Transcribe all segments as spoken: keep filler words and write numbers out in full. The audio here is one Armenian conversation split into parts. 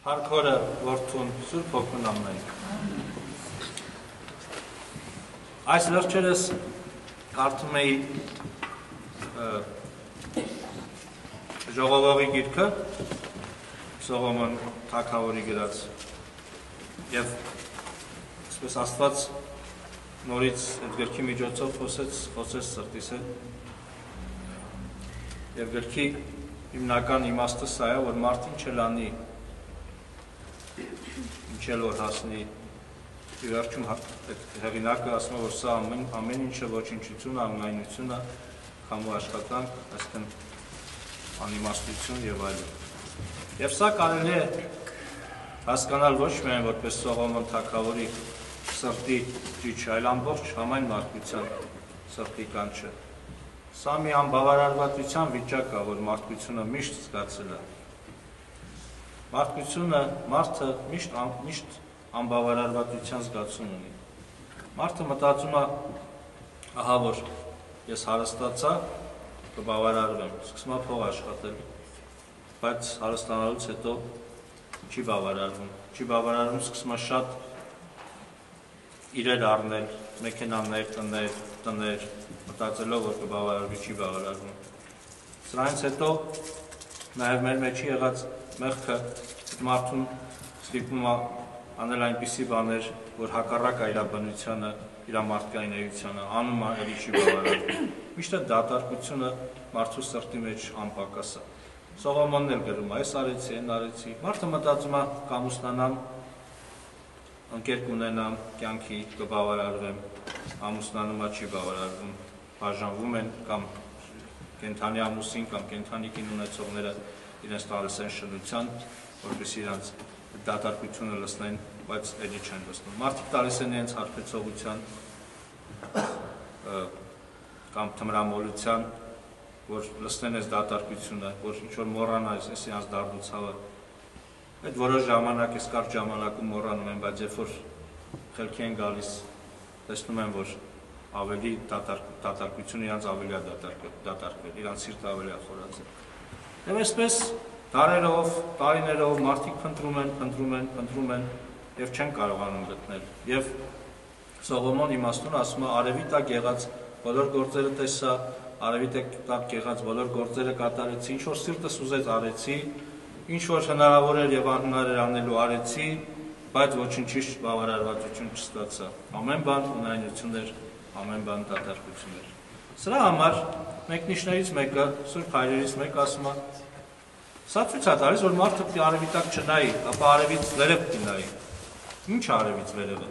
Հարքորը որդուն Սուրբ Հոգուն ամեն։ Այս վերջերս կարդում էի ժողովողի գիրքը, Սողոմոն թագավորի գրած, և այսպես Աստված նորից այդ գրքի միջոցով խոսեց, խոսեց սրտիս հետ, և գրքի հիմնական իմաստը սա է, որ մարդին չլանի ինչել որ հասնի ի վերջում հեղինակը ասում է, որ սա ամեն ինչը ոչնչություն, անհայնություն է, քամու աշխատանք, այսինքն անիմաստություն եւ այլն։ Եվ սա կարելի է հասկանալ ոչ միայն որպես Սողոմոն թագավորի սրտի ճիչ, այլ ամբողջ համայն մարդկության սրտի կանչը։ Սա մի անբավարարվածության վիճակ է, որ մարդկությունը միշտ զգացել է։ Մարդկությունը, մարդը միշտ, միշտ անբավարարվածության զգացում ունի։ Մարդը մտածում է, ահա որ ես հարստացա, կբավարարվեմ, սկսում է փող աշխատել, բայց հարստանալուց հետո չի բավարարվում, չի բավարարվում, սկսում է շատ իրեր առնել, մեքենաներ, տներ, տներ, մտածելով, որ կբավարարվի, չի բավարարվում։ Սրանից հետո նաև մեր մեջի եղած մեղքը մարդուն ստիպում է անել այնպիսի բաներ, որ հակառակ է իր բնությանը, իր մարդկային էությանը, անում է, էլի չի բավարարվում։ Միշտ այդ դատարկությունը մարդու սրտի մեջ անպակաս է։ Սողոմոնն էլ գրում է, այս արեցի, այն արեցի։ Մարդը մտածում է կամուսնանամ, ընկեր կունենամ, կյանքի կբավարարվեմ, ամուսնանում է, չի բավարարվում, բաժանվում են կամ կենդանի ամուսին կամ կենդանի կին ունեցողները իրենց տալիս են շնության, որպեսզի իրենց դատարկությունը լսնեն, բայց էլի չեն լսնում։ Մարդիկ տալիս են իրենց հարբեցողության կամ թմրամոլության, որ լսնեն այս դատարկությունը, որ ինչ-որ մոռանա այս իրենց դառնուցավը։ Այդ որոշ ժամանակ, այս կարճ ժամանակում մոռանում են, բայց երբ որ խելքի են գալիս, տեսնում են, որ ավելի դատարկությունը իրանց ավելի է դատարկվել, իրանց սիրտը ավելի է խորացել։ Եվ այսպես դարերով, տարիներով մարդիկ փնտրում են, փնտրում են, փնտրում են եւ չեն կարողանում գտնել։ Եվ Սողոմոն իմաստուն ասում է, արևի տակ եղած բոլոր գործերը տեսա, արևի տակ եղած բոլոր գործերը կատարեցի, ինչ որ սիրտս ուզեց արեցի, ինչ որ հնարավոր էր եւ անհնար էր անելու արեցի, բայց ոչինչի բավարարվածություն չստացա։ Ամեն բան ունայնություն էր, ամեն բան դատարկություն էր։ Սրա համար մեկնիշներից մեկը, Սուրբ Հայրերից մեկը ասում է, սա ցույց է տալիս, որ մարդը պիտի արևի տակ չնայի, ապա արևից վերև պիտի նայի։ Ինչ է արևից վերևը։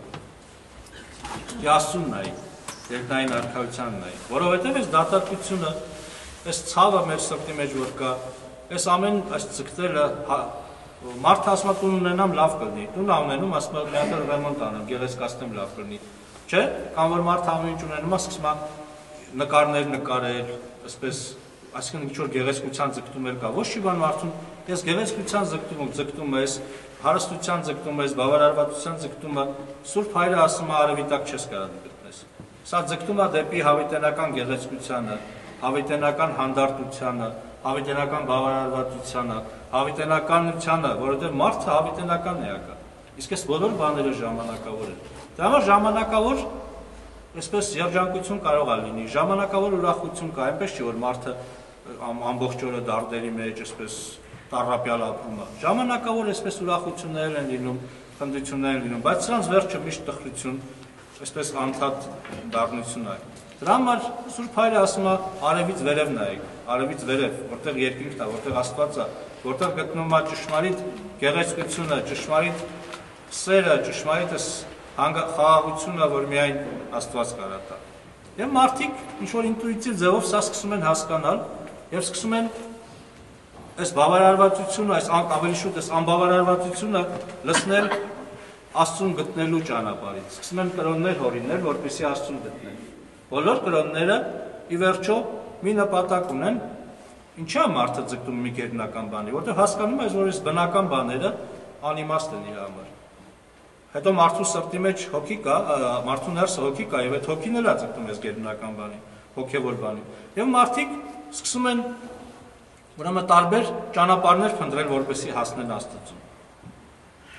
Պիտի Աստծուն նայի, երկնային արքայության նայի, որովհետև այս դատարկությունը, այս ցավը մեր սրտի մեջ որ կա, այս ամեն այս ցկտելը մարդը ասում է տուն ունենամ լավ կլինի, տուն ունենում ասում է մի հատ ռեմոնտ անեմ, գեղեցկացնեմ լավ կլինի, չէ՞, կամ որ մարդը ամեն ինչ ունենում է սկսում է նկարներ նկարել, այսպես այսինքն ինչ-որ գեղեցկության ձգտում կա, ոչ մի բան մարդուն, ես գեղեցկության ձգտում ձգտում ես, հարստության ձգտում ես, բավարարվածության ձգտումը, Սուրբ Հայրը ասում է արևի տակ չես կարող գտնես։ Սա ձգտում է դեպի հավիտենական գեղեցկությանը, հավիտենական հանդարտությանը, հավիտենական բավարարվածությանը, հավիտենականությանը, որովհետև մարդը հավիտենական է ակա։ Իսկ այս բոլոր բաները ժամանակավոր են։ Դրա համար ժամանակավոր այսպես երջանկություն կարող է լինի, ժամանակավոր ուրախություն կա, այնպես չի որ մարդը ամբողջ օրը դարդերի մեջ այսպես տառապյալ ապրում է։ Ժամանակավոր այսպես ուրախություններ են լինում, խնդություններ են լինում, բայց սրանց վերջը միշտ տխրություն, այսպես անդադ դառնություն է։ Դրա համար Սուրբ Հայրը ասում է արևից վերև նայեք, արևից վերև, որտեղ երկինքն է, որտեղ Աստված է, որտեղ գտնում է ճշմարիտ գեղեցկությունը, ճշմարիտ սերը, ճշմարիտ խաղաղությունը, որ միայն Աստված կարա տա։ Եվ մարդիկ ինչ-որ ինտուիտիվ ձևով սա սկսում են հասկանալ եւ սկսում են այս բավարարվածությունը, այս ավելի շուտ այս անբավարարվածությունը լցնել Աստծուն գտնելու ճանապարհից։ Սկսում են կրոններ հորինել, որպեսզի Աստծուն գտնեն։ Բոլոր կրոնները ի վերջո մի նպատակ ունեն, ինչա մարդը ձգտում մի գերբնական բանի, որտեղ հասկանում է, որ այս բնական բաները անիմաստ են իր համար։ Հետո մարդու սրտի մեջ հոգի կա, մարդու ներսը հոգի կա, եւ այդ հոգին էլ է ձգտում այս գերբնական բանի, հոգեվոր բանի։ Եվ մարդիկ սկսում են ուրեմն տարբեր ճանապարհներ փնտրել, որպեսզի հասնեն Աստծուն։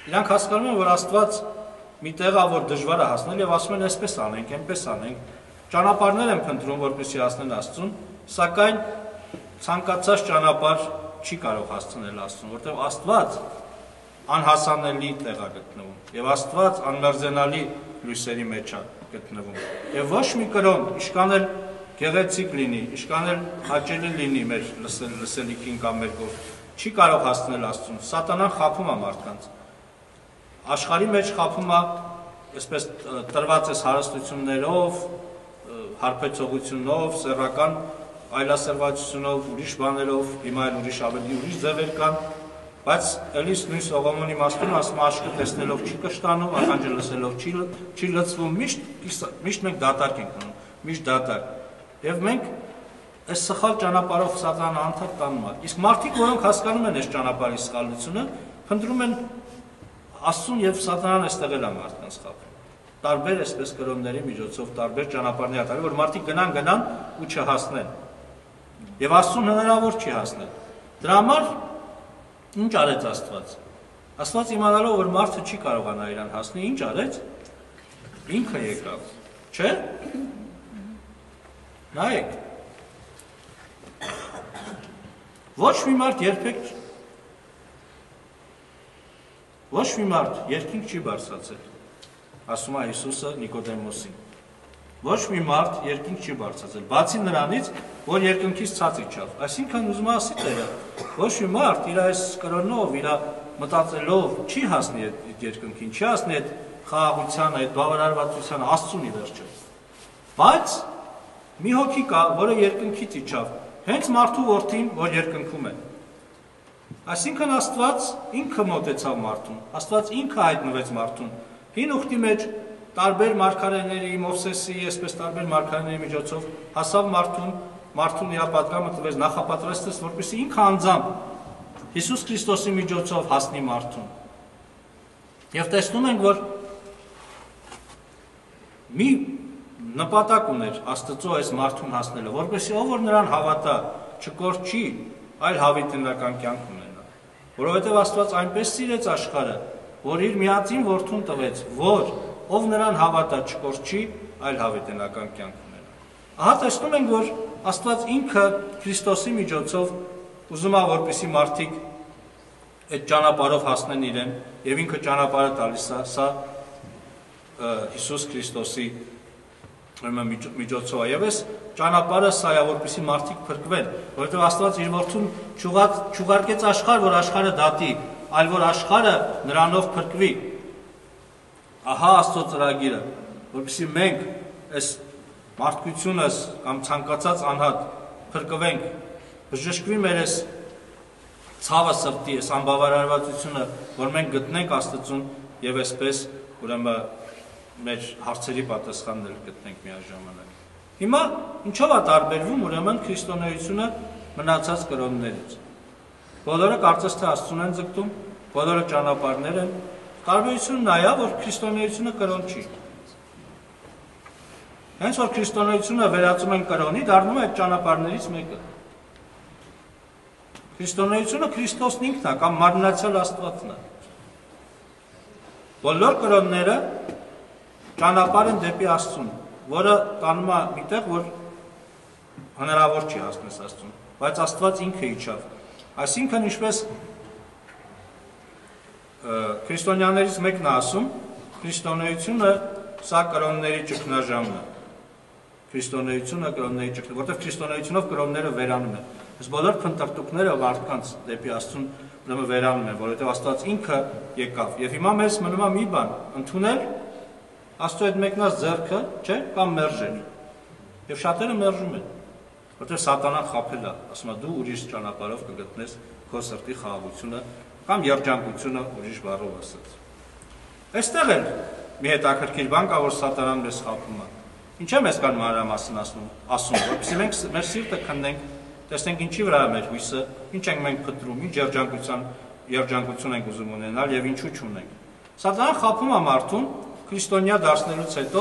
Իրանք հասկանում են, որ Աստված մի տեղ ա, որ դժվար է հասնել եւ ասում են այսպես անենք, այնպես անենք։ Ճանապարհներ են փնտրում, որպեսզի հասնեն Աստծուն, սակայն ցանկացած ճանապարհ չի կարող հասցնել Աստծուն, որտեղ Աստված անհասանելի տեղ է գտնվում եւ Աստված անմերձենալի լույսերի մեջ է գտնվում։ Եվ ոչ մի կրոն, իշքան էլ գեղեցիկ լինի, իշքան էլ հաճելի լինի մեր լսելիքին կամ մեր կողմ, չի կարող հասնել Աստծուն։ Սատանան խաբում է մարդկանց։ Աշխարհի մեջ խաբում է, այսպես տրված է հարստություններով, հարբեցողությունով, սեռական այլասերվածությունով, ուրիշ բաներով, հիմա էլ ուրիշ ավելի ուրիշ ձևեր կան, բայց էլիս նույն Սողոմոնի իմաստուն ասում աշկը տեսնելով չի կշտանում, ականջը լսելով չի, չի լցվում, միշտ, միշտ մենք դատարկ ենք անում, միշտ դատարկ։ Եվ մենք այս սխալ ճանապարհով Սատանան անդադ տանում է։ Իսկ մարդիկ, որոնք հասկանում են այս ճանապարհի սխալությունը, փնտրում են Աստծուն եւ Սատանան այստեղ էլ է մարդկանց խաբում։ Տարբեր այսպես կրոնների միջոցով, տարբեր ճանապարհներ ատարի, որ մարդիկ գնան, գնան ու չհասնեն։ Եվ Աստծուն հնարավոր չի հասնել։ Դրա համար ինչ արեց Աստված։ Աստված իմանալով, որ մարդը չի կարողանա իրան հասնել, ինչ արեց։ Ինքը եկավ, չէ՞։ Նայեք։ Ոչ մի մարդ երբեք ոչ մի մարդ երկինք չի բարձրացել, ասում է Հիսուսը Նիկոդեմոսին։ Ոչ մի մարդ երկինք չի բարձրացել, բացի նրանից, որ երկնքից ցած իջավ։ Այսինքն ուզում ասի Տերը, ոչ մի մարդ իր այս կրոնով, իր մտածելով չի հասնի այդ երկնքին, չի հասնի այդ խաղաղությանը, այդ բավարարվածությանը, Աստծուն ի վերջո։ Բայց մի հոգի կա, որը երկնքից իջավ, հենց մարդու որդին, որ երկնքում է։ Այսինքն Աստված ինքը մոտեցավ մարդուն, Աստված ինքը հայտնվեց մարդուն։ Հին ուխտի մեջ տարբեր մարգարեների, Մովսեսի, այսպես տարբեր մարգարեների միջոցով հասավ մարդուն, մարդուն իր պատգամը տվեց, նախապատրաստեց, որպեսզի ինքը անձամբ Հիսուս Քրիստոսի միջոցով հասնի մարդուն։ Եվ տեսնում ենք, որ մի նպատակ ուներ Աստծո այս մարդուն հասնելը, որպեսզի ով որ նրան հավատա, չկորչի, այլ հավիտենական կյանք ունենա։ Որովհետև Աստված այնպես սիրեց աշխարհը, որ իր միածին որդուն տվեց, որ ով նրան հավատա չկորչի, այլ հավիտենական կյանք ունենա։ Ահա տեսնում ենք, որ Աստված ինքը Քրիստոսի միջոցով ուզում է, որպեսզի մարդիկ այդ ճանապարհով հասնեն իրեն, եւ ինքը ճանապարհը տալիս է, սա Հիսուս Քրիստոսի միջոցով է։ Եվ այս ճանապարհը սա է, որպեսզի մարդիկ փրկվեն, որովհետև Աստված իր որդուն չուղարկեց աշխարհ, որ աշխարհը դատի, այլ որ աշխարհը նրանով փրկվի։ Ահա Աստծո ծրագիրը, որպեսզի մենք այս մարդկությունս կամ ցանկացած անհատ փրկվենք, բժշկվի մեր այս ցավը սրտի, այս անբավարարվածությունը, որ մենք գտնենք Աստծուն եւ այսպես ուրեմն մեր հարցերի պատասխաններ գտնենք միաժամանակ։ Հիմա ինչով է տարբերվում ուրեմն քրիստոնեությունը մնացած կրոններից։ Բոլորը կարծես թե Աստծուն են ձգտում, բոլորը ճանապարհներ են, տարբերությունը նա է, որ քրիստոնեությունը կրոն չի։ Հենց որ քրիստոնեությունը վերածում են կրոնի, դառնում է այդ ճանապարհներից մեկը։ Քրիստոնեությունը Քրիստոսն ինքն է կամ մարմնացյալ Աստվածն է։ Բոլոր կրոնները ճանապարհ են դեպի Աստծուն, որը տանում է միտեղ, որ հնարավոր չի հասնել Աստծուն, բայց Աստված ինքը իջավ։ Այսինքն ինչպես քրիստոնյաներից մեկն է ասում, քրիստոնեությունը սա կրոնների ճգնաժամն է։ Քրիստոնեությունը կրոնների ճգնաժամ, որտեղ քրիստոնեությունով կրոնները վերանում են։ Այս բոլոր փնտրտուքները մարդկանց դեպի Աստծուն ուրեմն վերանում են, որովհետև Աստված ինքը եկավ։ Եվ հիմա մեզ մնում է մի բան, ընդունել Աստծո այդ մեկնած ձեռքը, չէ, կամ մերժել։ Եվ շատերը մերժում են, որտեղ Սատանան խաբել է, ասում է դու ուրիշ ճանապարհով կգտնես քո սրտի խաղաղությունը կամ երջանկությունը, ուրիշ բառով ասած։ Այստեղ էլ մի հետաքրքիր բան կա, որ Սատանան մեզ խաբում է։ Ինչ է մեզ կան մանրամասն ասում, ասում, որպեսզի մենք մեր սիրտը քննենք, տեսնենք ինչի վրա է մեր հույսը, ինչ ենք մենք փնտրում, ինչ երջանկության, երջանկություն ենք ուզում ունենալ եւ ինչու չունենք։ Սատանան խաբում է մարդուն քրիստոնյա դարձնելուց հետո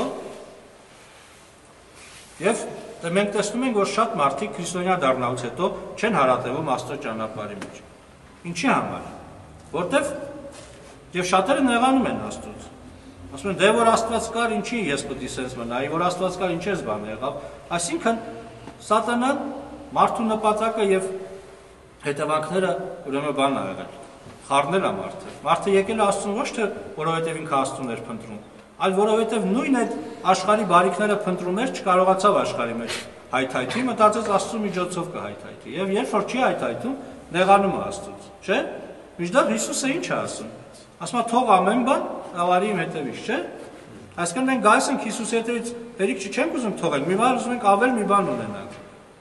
եւ մենք տեսնում ենք, որ շատ մարդիկ քրիստոնյա դառնալուց հետո չեն հարատևում Աստծո ճանապարհի մեջ։ Ինչի համար։ Որտեւ Եվ շատերը նեղանում են Աստծուց։ Ասում են, դե որ Աստված կար, ինչի ես պետք է sense մնայի, որ Աստված կար, ինչ էս բան եղավ։ Այսինքն Սատանան մարդու նպատակը եւ հետևանքները ուրեմն բանն ա եղել։ Խառնել է մարդը։ Մարդը եկել է Աստծուն ոչ թե որովհետեւ ինքը Աստծուն էր փնտրում, այլ որովհետեւ նույն այդ աշխարհի բարիքները փնտրում էր, չկարողացավ աշխարհի մեջ հայթայթի, մտածեց Աստծու միջոցով կհայթայթի։ Եվ երբ որ չի հայթայթում, նեղանում է Աստծուց, չէ՞։ Միշտ Հիսուսը ինչ է ասում։ Ասում է թող ամեն բան ավարի իմ հետևից, չէ՞։ Այսինքն մենք գալիս ենք Հիսուսի հետևից, բերիկ չենք ուզում թողել, մի բան ուզում ենք ավել մի բան ունենալ։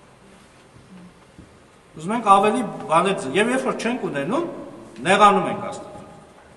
Ուզում ենք ավելի բաներ, եւ երբ որ չենք ունենում, նեղանում ենք Աստծուն։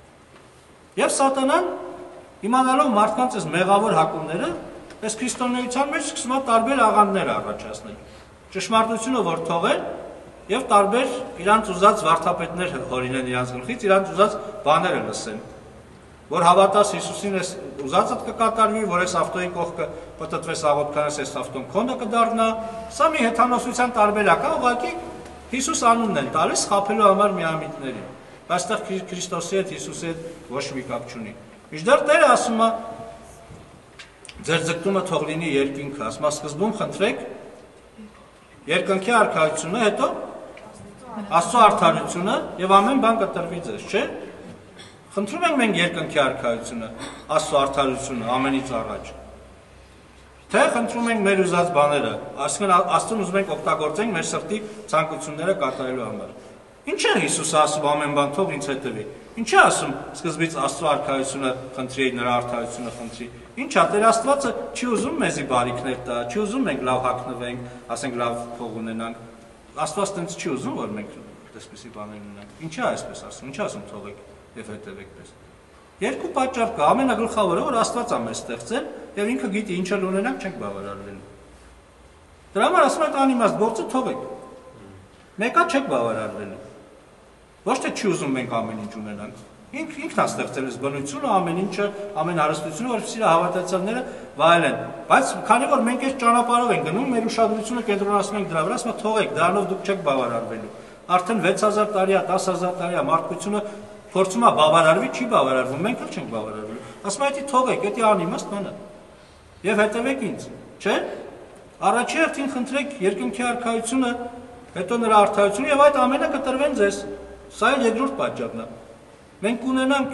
Եվ Սատանան իմանալով մարդկանց այս մեղավոր հակումները, այս քրիստոնեության մեջ սկսում է տարբեր աղանդներ առաջացնել։ Ճշմարտությունը որ թողել եւ տարբեր իրանց ուզած վարդապետներ հորինեն իրանց գլխից, իրանց ուզած բաները լսեն։ Որ հավատաս Հիսուսին ես ուզածդ կկատարվի, որ այս ավտոյի կողքը պատտվես աղոթքանես, այս ավտոն քոնը կդառնա, սա մի հեթանոսության տարբերակ է, ուղղակի Հիսուս անունն են տալիս խաբելու համար միամիտներին։ Բայց այստեղ Քրիստոսի հետ Հիսուսի հետ ոչ մի կապ չունի։ Մինչդեռ Տերը ասում է ձեր ձգտումը թող լինի երկինքը, ասում է սկզբում խնդրեք երկնքի արքայությունը, հետո Աստծո արդարությունը եւ ամեն բան կտրվի ձեզ, չէ՞։ Խնդրում ենք մենք երկնքի արքայությունը, Աստծո արդարությունը ամենից առաջ։ Թե խնդրում ենք մեր ուզած բաները, այսինքն Աստծուն ուզում ենք օգտագործենք մեր սրտի ցանկությունները կատարելու համար։ Ինչ է Հիսուսը ասում ամեն բան թող ինձ հետևի։ Ինչ է ասում սկզբից Աստծո արքայությունը խնդրի, նրա արդարությունը խնդրի։ Ինչ է Տեր Աստվածը չի ուզում մեզի բարիքներ տա, չի ուզում մենք լավ հագնվենք, ասենք լավ փող ունենանք։ Աստված տենց չի ուզում որ մենք այսպեսի բաներ ունենանք։ Ինչ է այսպես ասում, ինչ ասում թողեք եւ հետևեք պես։ Երկու պատճառ կա, ամենագլխավորը որ Աստված է մեզ ստեղծել եւ ինքը գիտի ինչ էլ ունենանք չենք բավարարվելու։ Դրա համար ասում են անիմաստ գործը թողեք։ Մեկա չեք բավարարվելու։ Ոչ թե չի ուզում մենք ամեն ինչ ունենանք։ Ինք ինքն է ստեղծել այս բնությունը, ամեն ինչը, ամեն հարստությունը, որովհետեւ իր հավատացյալները վայելեն։ Բայց քանի որ մենք այս ճանապարհով ենք գնում, մեր ուշադրությունը կենտրոնացնում ենք դրա վրա, ասում թողեք, դրանով դուք չեք բավարարվելու։ Արդեն վեց հազար տարի է, դաս հազար տարի է մարդկությունը փորձում է բավարարվի, չի բավարարվում, մենք էլ չենք բավարարվելու։ Ասում է, «Դա թողեք, դա անիմաստ բան է»։ Եվ հետևեք ինձ, չէ՞։ Առաջի հերթին խնդրեք երկնքի արքայությունը, հետո նրա արդարությունը եւ այդ ամենը կտրվեն ձեզ։ Սա էլ երկրորդ պատճառն է։ Մենք ունենանք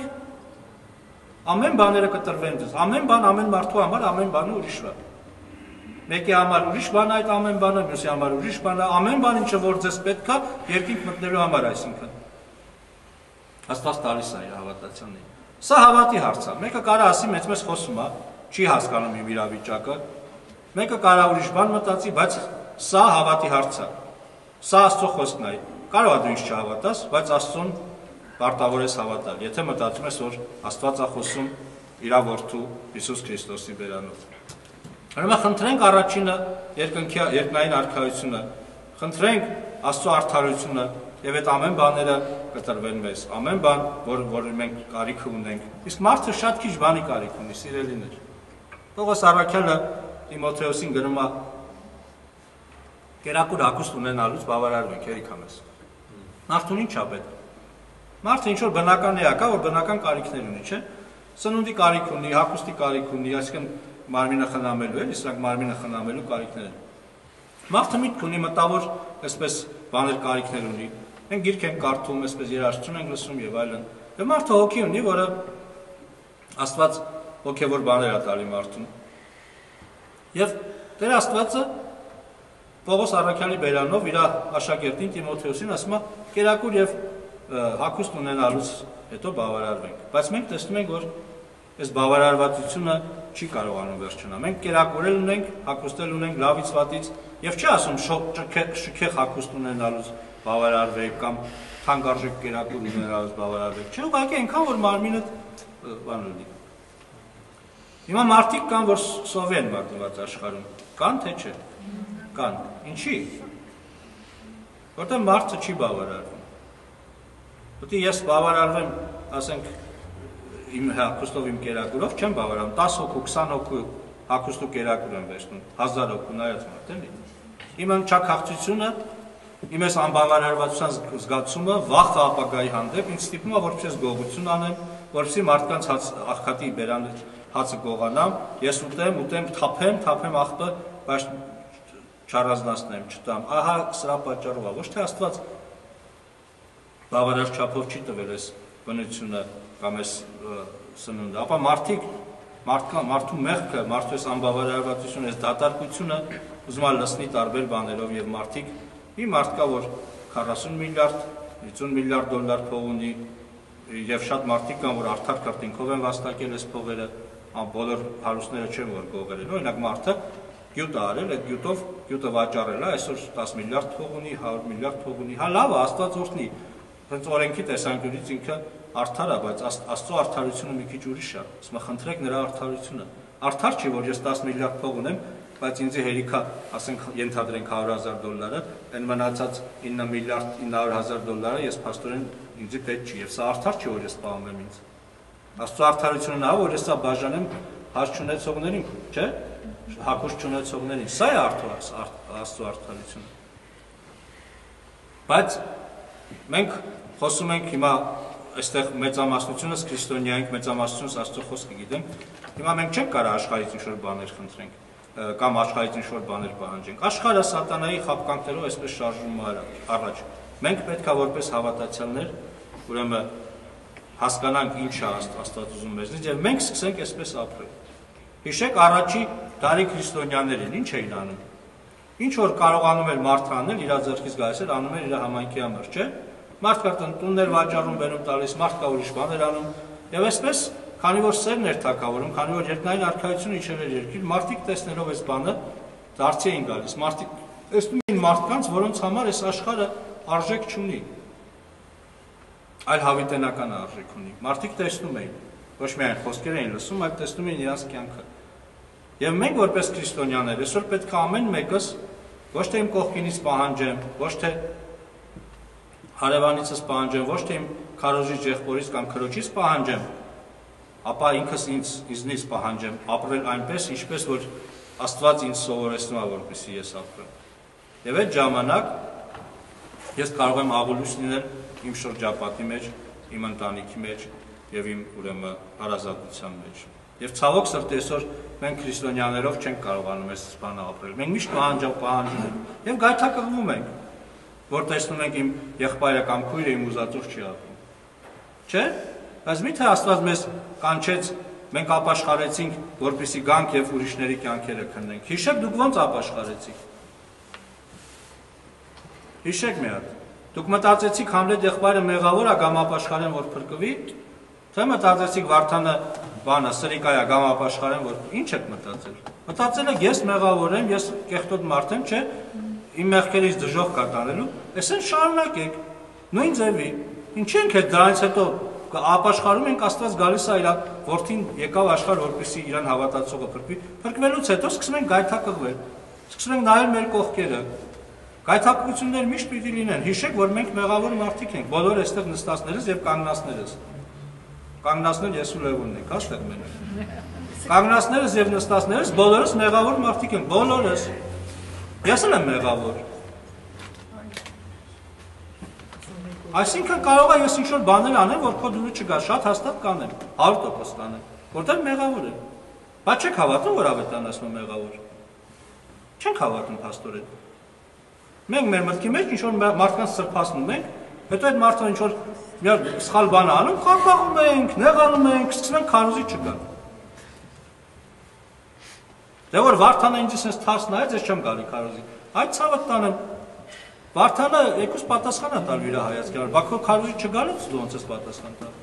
ամեն բաները կտրվեն ձեզ, ամեն բան ամեն մարդու համար ամեն բանը ուրիշ է։ Մեկի համար ուրիշ բան է այդ ամեն բանը, մյուսի համար ուրիշ բան է, ամեն բան ինչը որ ձեզ պետք է երկինք մտնելու համար, այսինքն։ Աստված տալիս է իր հավատացյալներին։ Սա հավատի հարց է։ Մեկը կարա ասի մեծ մեծ խոսում է, չի հասկանում իմ իրավիճակը։ Մեկը կարա ուրիշ բան մտածի, բայց սա հավատի հարց է։ Սա Աստծո խոսքն է։ Կարող է դու ինչ չհավատաս, բայց Աստծուն պարտավոր ես հավատալ, եթե մտածում ես, որ Աստված է խոսում իր որդու Հիսուս Քրիստոսի բերանով։ Ուրեմն խնդրենք առաջինը երկնքի երկնային արքայությունը, խնդրենք Աստծո արդարությունը եւ այդ ամեն բաները կտրվեն մեզ, ամեն բան, որ որ մենք կարիք ունենք։ Իսկ մարդը շատ քիչ բանի կարիք ունի, սիրելիներ։ Պողոս առաքյալը Տիմոթեոսին գրում է կերակուր հագուստ ունենալուց բավարարվենք, երիքա մեզ։ Մարդուն ինչ է պետք։ Մարդը ինչ որ բնական էակա, որ բնական կարիքներ ունի, չէ՞։ Սնունդի կարիք ունի, հագուստի կարիք ունի, այսինքն մարմինը խնամելու է, իսկ մարմինը խնամելու կարիքներ են։ Մարդը միտք ունի, մտավոր այսպես բաներ կարիքներ ունի։ Մենք գիրք ենք կարդում, այսպես երաժշտություն ենք լսում եւ այլն։ Եվ մարդը հոգի ունի, որը Աստված հոգեվոր բաներ է տալի մարդուն։ Եվ Տեր Աստվածը Պողոս առաքյալի բերանով իր աշակերտին Տիմոթեոսին ասում է կերակուր եւ հագուստ ունենալուց հետո բավարարվենք։ Բայց մենք տեսնում ենք, որ այս բավարարվածությունը չի կարողանում վերջանալ։ Մենք կերակուրել ունենք, հագուստել ունենք լավից վատից եւ չի ասում շքեղ հագուստ ունենալուց բավարարվեք կամ թանկարժեք կերակուր ունենալուց բավարարվեք։ Չէ, ուղղակի այնքան որ մարմինը բան ունի։ Հիմա մարդիկ կան, որ սովի են մատնված աշխարհում։ Կան թե չէ։ Կան։ Ինչի՞։ Որտեղ մարդը չի բավարարվում։ Պետք է ես բավարարվեմ, ասենք իմ հագուստով իմ կերակուրով չեմ բավարարում, տասը հոգու, քսան հոգու հագուստ ու կերակուր եմ վերցնում, հազար հոգու նայած մարդ էլի։ Իմ ընչաքաղցությունը իմ այս անբավարարվածության զգացումը վաղ ապագայի հանդեպ ինձ ստիպում է որպես գողություն անեմ, որպեսզի մարդկանց աղքատի բերան հացը գողանամ, ես ուտեմ, ուտեմ, թափեմ, թափեմ աղբը, բայց չառանձնացնեմ, չտամ։ Ահա սրա պատճառով է, ոչ թե Աստված բավարար չափով չի տվել այս բնությունը կամ այս սնունդը, ապա մարդիկ, մարդու մեղքը, մարդու այս անբավարարվածությունը, այս դատարկությունը ուզում է լցնի տարբեր բաներով եւ մարդիկ, մի մարդ կա, որ քառասուն միլիարդ, հինգ միլիարդ դոլար փող ունի եւ շատ մարդիկ կան, որ արդար քրտինքով են վաստակել այս փողերը, բոլոր հարուստները չեն որ գողել են։ Օրինակ մարդը գյուտ արել, այդ գյուտով գյուտը վաճառել է, այսօր տասը միլիարդ փող ունի, հարյուր միլիարդ փող ունի։ Հա լավ է, Աստված օրհնի։ Հենց օրենքի տեսանկյունից ինքը արդար է, բայց Աստծո արդարությունը մի քիչ ուրիշ է։ Ասում եմ, խնդրեք նրա արդարությունը։ Արդար չի, որ ես տասը միլիարդ փող ունեմ, բայց ինձ հերիքա, ասենք, ենթադրենք հարյուր հազար դոլարը, այն մնացած ինը միլիարդ ինը հարյուր հազար դոլարը ես փաստորեն ինձ պետք չի, եւ սա արդար չի, որ ես սպանում եմ ինձ։ Աստծո արդարությունն է, որ ես սա բաժանեմ հաշ չունեցողներին, չէ՞։ Հակոս չունեցողներին, սա է Աստծո արդարությունը։ Բայց մենք խոսում ենք հիմա այստեղ մեծամասնությունս քրիստոնյայինք, մեծամասնությունս Աստծո խոսքը գիտենք, հիմա մենք չենք կարող աշխարհից ինչ-որ բաներ խնդրենք կամ աշխարհից ինչ-որ բաներ պահանջենք։ Աշխարհը սատանայի խաբկանքներով այսպես շարժվում է առաջ։ Մենք պետք է որպես հավատացյալներ, ուրեմն հասկանանք ինչ է Աստված ուզում մեզնից եւ մենք սկսենք այսպես ապրել։ Հիշեք առաջի դարի քրիստոնյաներին ինչ էին անում։ Ինչ որ կարողանում էր մարդը անել, իր ձեռքից գալիս էր անում էր իր համայնքի համար, չէ՞։ Մարդկա տուններ վաճառում, բերում տալիս, մարդկա ուրիշ բաներ անում, եւ այսպես, քանի որ սերն էր թակավորում, քանի որ երկնային արքայությունը իջել էր երկիր, մարդիկ տեսնելով այս բանը դարձի էին գալիս։ Մարդիկ տեսնում էին մարդկանց, որոնց համար այս աշխարհը արժեք չունի, այլ հավիտենական արժեք ունի։ Մարդիկ տեսնում էին, ոչ միայն խոսքեր էին լսում, այլ տեսնում էին իրենց կյանքը։ Եվ մենք որպես քրիստոնյաներ այսօր պետք է ամեն մեկս ոչ թե իմ կողքինից պահանջեմ, ոչ թե հարևանիցս պահանջեմ, ոչ թե իմ քարոզիչ եղբորից կամ քրոջից պահանջեմ, ապա ինքս ինձ ինձնից պահանջեմ ապրել այնպես, ինչպես որ Աստված ինձ սովորեցնում է, որպեսզի ես ապրեմ։ Եվ այդ ժամանակ ես կարող եմ աղուլուց լինել իմ շրջապատի մեջ, իմ ընտանիքի մեջ եւ իմ ուրեմն հարազատության մեջ։ Եվ ցավոք սրտի այսօր մենք քրիստոնյաներով չենք կարողանում այս բանը ապրել։ Մենք միշտ պահանջով պահանջում ենք եւ գայթակղվում ենք, որ տեսնում ենք իմ եղբայրը կամ քույրը իմ ուզածով չի ապրում։ Չէ՞։ Բայց միթե Աստված մեզ կանչեց, մենք ապաշխարեցինք, որպեսզի գանք եւ ուրիշների կյանքերը քննենք։ Հիշեք դուք ոնց ապաշխարեցիք։ Հիշեք մի հատ։ Դուք մտածեցիք Համլետ եղբայրը մեղավոր է կամ ապաշխարեն որ փրկվի, թե մտածեցիք Վարդանը բանը սրիկա է կամ ապաշխարեն որ ինչ եք մտածել։ Մտածել եք ես մեղավոր եմ, ես կեղտոտ մարդ եմ, չէ՞, իմ մեղքերից դժոխք կա տանելու, այսեն շարունակեք։ Նույն ձևի։ Ինչի ենք այդ դրանից հետո ապաշխարում ենք, Աստված գալիս է իր որդին եկավ աշխարհ, որպեսզի իրան հավատացողը փրկվի։ Փրկվելուց հետո սկսում ենք գայթակղվել։ Սկսում ենք նայել մեր կողքերը։ Գայթակղություններ միշտ պիտի լինեն։ Հիշեք, որ մենք մեղավոր մարդիկ ենք, բոլոր այստեղ նստածներս եւ կանգնածներս։ Կանգնածներ ես ու Լևոնն ենք, հաշտեք մենակ։ Կանգնածներս եւ նստածներս բոլորս մեղավոր մարդիկ ենք, բոլորս։ Ես էլ եմ մեղավոր։ Այսինքն կարող է ես ինչ-որ բաներ անեմ, որ քո դուրը չգա, շատ հաստատ կանեմ, հարյուր տոկոս կանեմ, որտեղ մեղավոր եմ։ Բայց չեք հավատում, որ ավետան ասում է մեղավոր։ Չենք հավատում փաստորեն։ Մենք մեր մտքի մեջ ինչ-որ մարդկանց սրբացնում ենք, հետո այդ մարդը ինչ-որ մի սխալ բան անում, կանխաղում ենք, նեղանում ենք, սկսում ենք քարոզի չգալ։ Դե որ Վարդանը ինձ էս թարս նայեց, ես չեմ գալի քարոզի։ Այդ ցավը տանեմ։ Վարդանը եկուս պատասխան է տալու իր հայացքին, բա քո քարոզի չգալուց դու ոնց ես պատասխան տալ։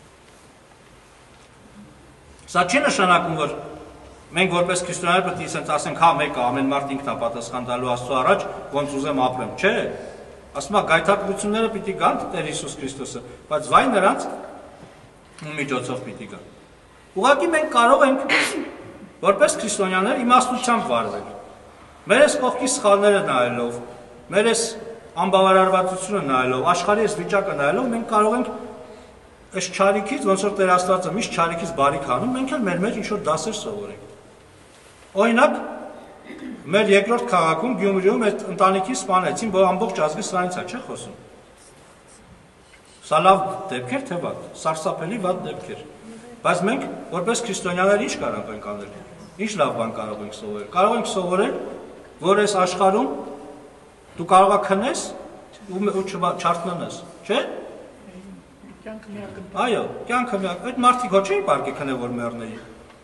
Սա չի նշանակում, որ մենք որպես քրիստոնյաներ պետք է ասենք, ասենք, հա, մեկը ամեն մարդ ինքն է պատասխան տալու Աստծո առաջ, ոնց ուզեմ ապրեմ, չէ։ Ասում է գայթակղությունները պիտի գան Տեր Հիսուս Քրիստոսը, բայց վայ նրանց միջոցով պիտի գան։ Ուղղակի մենք կարող ենք որպես քրիստոնյաներ իմաստությամբ վարվել։ Մեր այս կողքի սխալները նայելով, մեր այս անբավարարվածությունը նայելով, աշխարհի այս վիճակը նայելով, մենք կարող ենք այս չարիքից, ոնց որ Տեր Աստվածը միշտ չարիքից բարիք անում, մենք էլ մեր մեջ ինչ-որ դասեր սովորենք։ Օրինակ, Մեր երկրորդ քաղաքում Գյումրիում այդ ընտանիքի սպանեցին, որ ամբողջ ազգը սրանից է, չէ՞ խոսում։ Սա լավ դեպք էր, թե վատ, սարսափելի վատ դեպք էր։ Բայց մենք որպես քրիստոնյաներ ինչ կարող ենք անել։ Ինչ լավ բան կարող ենք սովորել։ Կարող ենք սովորել, որ այս աշխարհում դու կարող ես քնես ու չարթնանաս, չէ՞։ Այո, կյանքը միակ, այդ մարդիկ ոչ չէին պարկի քնե որ մեռնեին։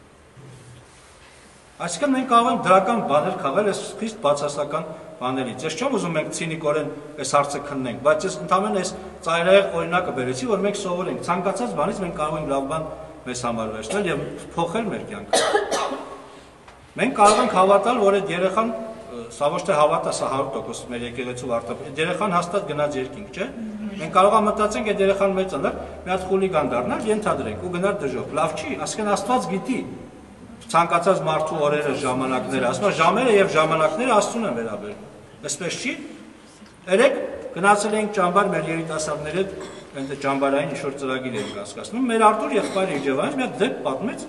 Այսինքն մենք կարող ենք դրական բաներ քաղել այս խիստ բացասական բաներից։ Ես չեմ ուզում մենք ցինիկորեն այս հարցը քննենք, բայց ես ընդհանրապես այս ծայրահեղ օրինակը բերեցի, որ մենք սովորենք ցանկացած բանից մենք կարող ենք լավ բան մեզ համար վերցնել եւ փոխել մեր կյանքը։ Մենք կարող ենք հավատալ, որ այդ երեխան, սա ոչ թե հավատա, սա հարյուր տոկոս մեր եկեղեցու արտափ, այդ երեխան հաստատ գնաց երկինք, չէ՞։ Մենք կարող ենք մտածենք այդ երեխան մեծանար, մի հատ խուլիգան դառնար, ենթադրենք ու գնար դժոխք։ Լավ չի, ասկեն Աստված գիտի ցանկացած մարդու օրերը, ժամանակները, ասում ժամերը եւ ժամանակները Աստծուն են վերաբերում։ Այսպես չի։ Երեք գնացել էինք ճամբար մեր երիտասարդների հետ, այնտեղ ճամբարային ինչ-որ ծրագիր էինք հասկացնում։ Մեր Արտուր եղբայրը Իջևանից մի հատ դեպք պատմեց։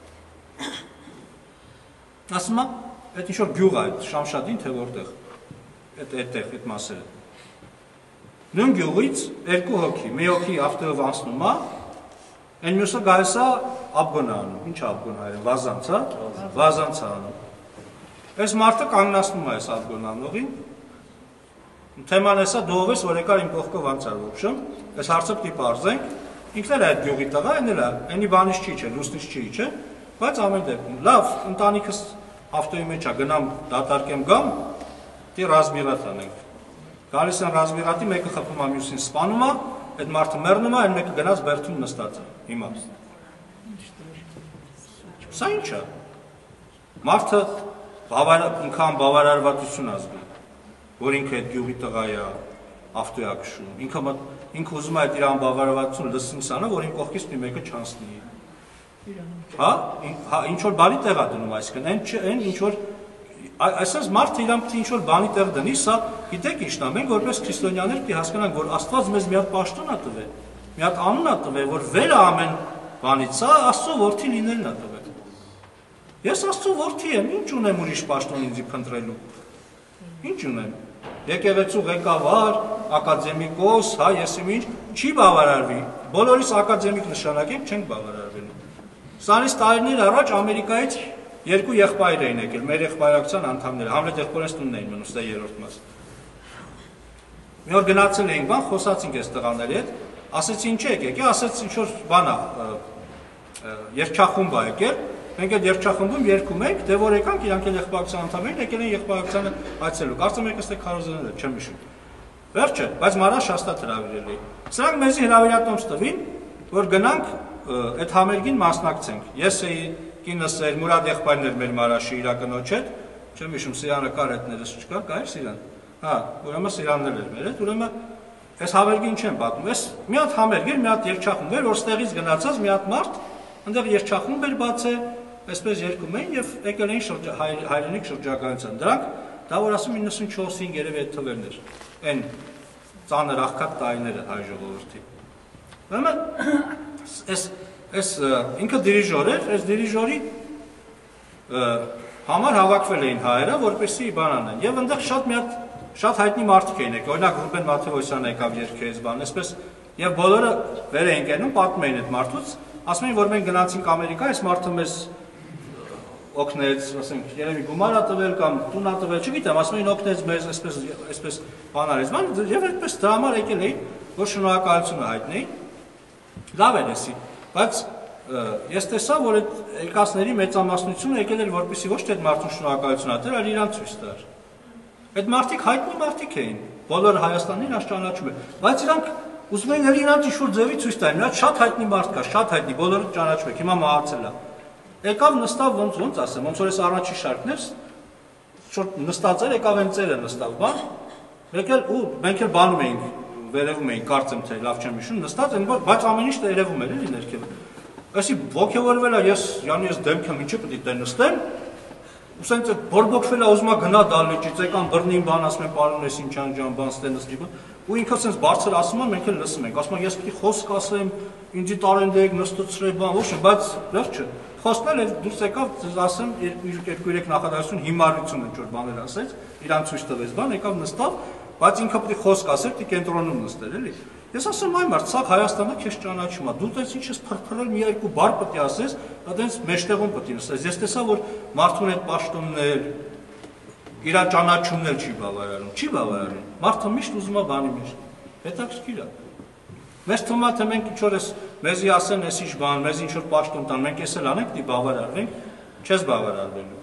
Ասում է, այդ ինչ-որ գյուղ է, Շամշադին, թե որտեղ։ Այդ այդտեղ, այդ մասերը։ Նույն գյուղից երկու հոգի, մի հոգի ավտոյով անցնում է, այն մյուսը գալիս է աբգոն անում, ինչ աբգոն հայերեն, վազանց, հա, վազանց անում։ Այս մարդը կանգնացնում է այս աբգոն անողին, թեման էսա դու ով ես, որ եկար իմ կողքով անցար ոբշում, այս հարցը պիտի պարզենք, ինքն էլ է այդ գյուղի տղա, այն էլ է, այնի բանից չի, չէ, լուսնից չի, չէ, բայց ամեն դեպքում, լավ, ընտանիքս ավտոյի մեջ է, գնամ դատարկեմ գամ, դի ռազմիրատ անենք։ Գալիս են ռազմիրատի, մեկը խփում է մյուսին սպանում է, այդ մարդը մեռնում է, այն մեկը գնաց բերդում նստած է, հիմա։ Սա ինչ է։ Մարդը ինքան բավարարվածություն ազգի, որ ինքը այդ գյուղի տղա է, ավտոյ է քշում, ինքը ուզում է այդ իր անբավարարվածություն լսին սանը, որ իմ կողքից մի մեկը չանցնի։ Հա, ինչ-որ բանի տեղ է դնում, այսինքն, այն ինչ-որ այսպես մարդը իրան պիտի ինչ-որ բանի տեղ դնի, սա գիտեք ինչն է, մենք որպես քրիստոնյաներ պիտի հասկանանք, որ Աստված մեզ մի հատ պաշտոն է տվել, մի հատ անուն է տվել, որ վերը ամեն բանից, սա Աստծո որդի լինելն է տվել։ Ես Աստծո որդի եմ, ինչ ունեմ ուրիշ պաշտոն ինձի փնտրելու։ Ինչ ունեմ։ Եկեղեցու ղեկավար, ակադեմիկոս, հա, ես իմ ինչ, չի բավարարվի։ Բոլորիս ակադեմիկ նշանակենք, չենք բավարարվելու։ Սրանից տարիներ առաջ Ամերիկայից երկու եղբայր էին եկել, մեր եղբայրակցության անդամները, Համլետ եղբորենց տունն էին մնում, ստե երրորդ մաս։ Մի օր գնացել էինք բան, խոսացինք այս տղաների հետ, ասեցի ինչ եք եկել, ասեց ինչ որ բան է, երգչախումբ է եկել, մենք այդ երգչախումբում երգում ենք, դե որ եկանք իրանք էլ եղբայրակցության անդամներ եկել են եղբայրակցությանը այցելու, կարծեմ եք ստե քարոզանել է, չեմ հիշում։ Վերջը, բայց մարաշ հաստատ հրավիրել էի։ Սրանք մեզի հրավիրատոմս տվին, որ գնանք այդ համերգին մասնակցենք։ Ես էի, կինս էր, Մուրադ եղբայրն էր մեր մարաշի իրակնոջ հետ, չեմ հիշում Սիրանը կար այդներս չկար, կար Սիրան։ Հա, ուրեմն Սիրանն էլ էր մեր հետ, ուրեմն այս համերգին չեմ պատմում, այս մի հատ համերգ էր, մի հատ երգչախումբ էր, որ ստեղից գնացած մի հատ մարդ, այնտեղ երգչախումբ էր բացել, այսպես երգում էին եւ եկել էին հայրենիք շրջագայության։ Դրանք դա որ ասում իննսունչորսին երևի այդ թվերն էր, այն ծանր աղքատ տարիները հայ ժողովրդի։ Ուրեմն այս Այս ինքը դիրիժոր էր, այս դիրիժորի համար հավաքվել էին հայերը, որպեսզի բան անեն։ Եվ այնտեղ շատ մի հատ շատ հայտնի մարդիկ էին եկել, օրինակ Ռուբեն Մաթեոսյանը եկավ երգեց բան, այսպես եւ բոլորը վեր էին կենում, պատմում էին այդ մարդուց, ասում էին, որ մենք գնացինք Ամերիկա, այս մարդը մեզ օգնեց, ասենք, երևի գումար ա տվել կամ տուն ա տվել, չգիտեմ, ասում էին օգնեց մեզ, այսպես այսպես բան արեց, բան, եւ այդպես դրա համար եկել էին, որ շնորհակալությունը հայտնեին։ Լավ էր էսի։ Բայց ես տեսա, որ այդ եկածների մեծամասնությունը եկել էր, որպեսզի ոչ թե այդ մարդուն շնորհակալություն ատեր, այլ իրան ցույց տար։ Այդ մարդիկ հայտնի մարդիկ էին, բոլոր Հայաստանին իրանց ճանաչում են, բայց իրանք ուզում էին իրանց ինչ-որ ձևի ցույց տային, նա շատ հայտնի մարդ կա, շատ հայտնի, բոլորը ճանաչում եք, հիմա մահացել է։ Եկավ նստավ ոնց ոնց ասեմ, ոնց որ այս առաջի շարքն էր, շուտ նստած էր, եկավ այն ծերը նստավ, բան, եկել ու մենք էլ բանում էինք, վերևում էին, կարծեմ թե լավ չեմ հիշում, նստած են, բայց ամեն ինչ երևում էր էլի ներքևը։ Այսի ոգևորվել է, ես յանի ես դեմքեմ ինչի պետք է նստեմ, Ուսենց այդ բորբոքվել է ուզում է գնա դալիճից, եկան բռնին բան ասում են պարոն Մեսինչյան ջան, բան ստենս լիբը, ու ինքը սենց բարձր ասում է, մենք էլ լսում ենք, ասում է ես պիտի խոսք ասեմ, ինձի տարենդեք նստուցրե բան, ոչ, բայց վերջը խոսքն էլ դուրս եկավ, ձեզ ասեմ, երկու-երեք նախադասություն հիմարություն ինչ որ բաներ ասեց, իրան ցույց տվեց բան, եկավ նստավ, բայց ինքը պիտի խոսք ասեր, պիտի կենտրոնում նստեր, էլի։ Ես ասեմ, այ մարդ, սա Հայաստանը քեզ ճանաչում է, դու տես ինչ ես փրփրել մի երկու բառ պետք է ասես, դա տես մեջտեղում պետք է նստես։ Ես տեսա, որ մարդուն այդ պաշտոններ, իր ճանաչումն էլ չի բավարարում, չի բավարարում։ Մարդը միշտ ուզում է բանի մեջ։ Հետաքրքիր է։ Մեզ թվում է, թե մենք ինչ որ էս մեզի ասեն, էս ինչ բան, մեզ ինչ որ պաշտոն տան, մենք էս էլ անենք, դի բավարարվենք, չես բավարարվելու։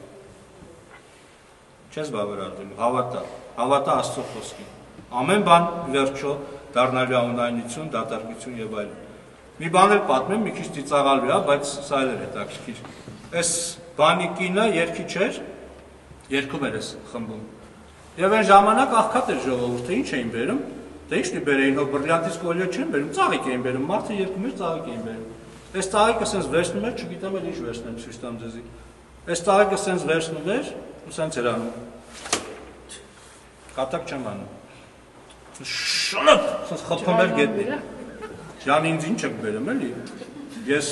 Չես բավարարվելու, հավատա, հավատա Աստծո խոսքին։ Ամեն բան վերջո դառնալու է ունայնություն, դատարկություն եւ այլն։ Մի բան էլ պատմեմ, մի քիչ ծիծաղալու է, բայց սա էլ է հետաքրքիր։ Այս բանի կինը երգիչ էր, երգում էր այս խմբում։ Եվ այն ժամանակ աղքատ էր ժողովուրդը, ինչ էին բերում։ Դե ի՞նչն բերեին, հո բրիլյանտից կոլյո չեն բերում, ծաղիկ էին բերում, մարդը երգում էր, ծաղիկ էին բերում։ Այս ծաղիկը սենց վերցնում էր, չգիտեմ էլ ինչ վերցնեմ, ցույց տամ ձեզի։ Այս ծաղիկը սենց վերցնում էր, ու սենց էր անում։ Կատակ չեմ անում։ Շնոտ, սենց խփում էր գետնին։ Ջան ինձ ինչ եք բերում էլի։ Ես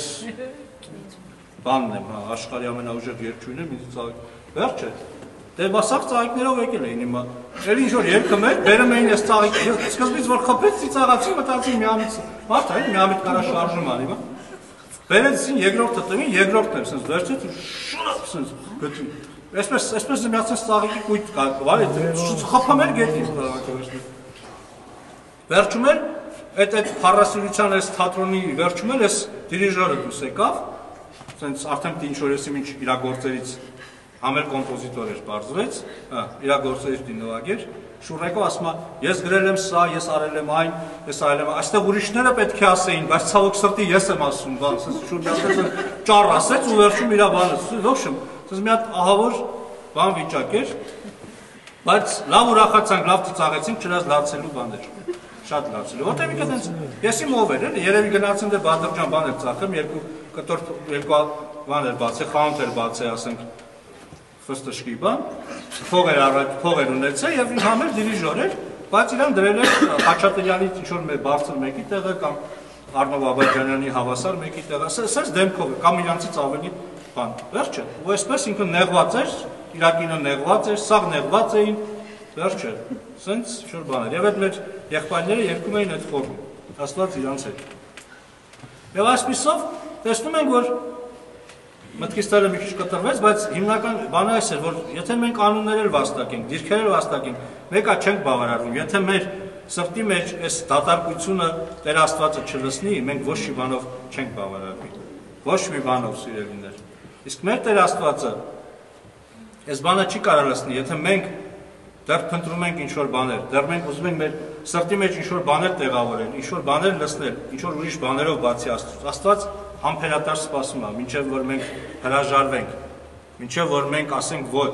բանն եմ, հա, աշխարհի ամենաուժեղ երգչուհին եմ, ինձ ծաղիկ։ Վերջը։ Դե բասակ ծաղիկներով եկել էին հիմա։ Էլ ինչ որ երգում էր, բերում էին այս ծաղիկը։ Ես սկզբից որ խփեց, ծիծաղացի, մտածի միամիտ։ Մարդ այն միամիտ կարա շարժում անի, բա։ Բերեցին երկրորդը տվին, երկրորդն էր, սենց վերջից ու շնոտ, սենց գտին։ Այսպես, այսպես միացած ծաղիկի կույտ կա, վարի, խփում էր գետին ծաղիկը վերջում։ Վերջում էր, այդ այդ փառասիրության այս թատրոնի վերջում էր, այս դիրիժորը դուրս եկավ, սենց արդեն ինչ որ եսի ինչ իր գործերից համեր կոմպոզիտոր էր բարձրեց, հա, իր գործերից դինովագեր, շուրեկով ասում է, ես գրել եմ սա, ես արել եմ այն, ես արել եմ, այստեղ ուրիշները պետք է ասեին, բայց ցավոք սրտի ես եմ ասում, բան, ասես շուրջ ճառ ասեց ու վերջում իր բանը, ոբշեմ, ասես մի հատ ահավոր բան վիճակ էր, բայց լավ ուրախացանք, լավ ծիծաղեցինք, չնայած լացելու բաներ, շատ լացելու, որտեղ մի կտենց, ես իմ ով էր, էլի, երևի գնացին դե Բադրջան բան էր ծախեմ, երկու կտոր, երկու բան էր բացի, խանութ էր բացի, ասենք, ֆստշկի բան, փող էր առած, փող էր ունեցել եւ համեր դիրիժոր էր, բայց իրան դրել էր Խաչատրյանի ինչ-որ մի բարձր մեկի տեղը կամ Արնո Բաբաջանյանի հավասար մեկի տեղը, սենց դեմքով կամ իրանցից ավելի բան, վերջը, ու այսպես ինքը նեղված էր, իրակինը նեղված էր, սաղ նեղված էին, վերջը, սենց ինչ-որ բան էր, եւ այդ մեր եղբայրները երգում էին այդ ֆորմում, Աստված իրանց հետ։ Եվ այսպիսով տեսնում ենք, որ մտքից տալը մի քիչ կտրվեց, բայց հիմնական բանը այս էր, որ եթե մենք անուններ էլ վաստակենք, դիրքեր էլ վաստակենք, մեկը չենք բավարարվում, եթե մեր սրտի մեջ այս դատարկությունը Տեր Աստվածը չլսնի, մենք ոչ մի բանով չենք բավարարվի, ոչ մի բանով սիրելիներ։ Իսկ մեր Տեր Աստվածը այս բանը չի կարող լսնի, եթե մենք դեռ փնտրում ենք ինչ-որ բաներ, դեռ մենք ուզում ենք մեր սրտի մեջ ինչ-որ բաներ տեղավորել, ինչ-որ բաներ լսնել, ինչ-որ ուրիշ բաներով բացի Աստծուց, Աստված համբերատար սպասում է, մինչև որ մենք հրաժարվենք, մինչև որ մենք ասենք ոչ,